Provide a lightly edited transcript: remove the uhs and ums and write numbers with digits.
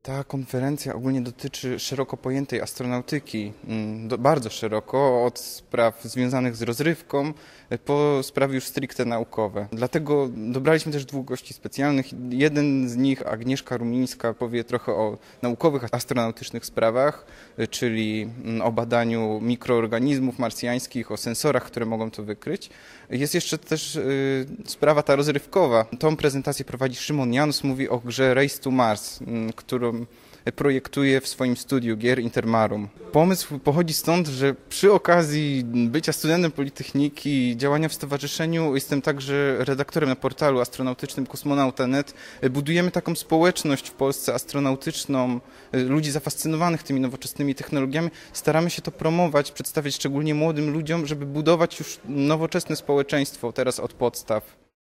Ta konferencja ogólnie dotyczy szeroko pojętej astronautyki, bardzo szeroko, od spraw związanych z rozrywką po sprawy już stricte naukowe. Dlatego dobraliśmy też dwóch gości specjalnych. Jeden z nich, Agnieszka Rumińska, powie trochę o naukowych astronautycznych sprawach, czyli o badaniu mikroorganizmów marsjańskich, o sensorach, które mogą to wykryć. Jest jeszcze też sprawa ta rozrywkowa. Tą prezentację prowadzi Szymon Janus, mówi o grze Race to Mars, którą projektuje w swoim studiu gier Intermarum. Pomysł pochodzi stąd, że przy okazji bycia studentem Politechniki i działania w stowarzyszeniu, jestem także redaktorem na portalu astronautycznym Kosmonauta.net. Budujemy taką społeczność w Polsce astronautyczną, ludzi zafascynowanych tymi nowoczesnymi technologiami. Staramy się to promować, przedstawiać szczególnie młodym ludziom, żeby budować już nowoczesne społeczeństwo teraz od podstaw.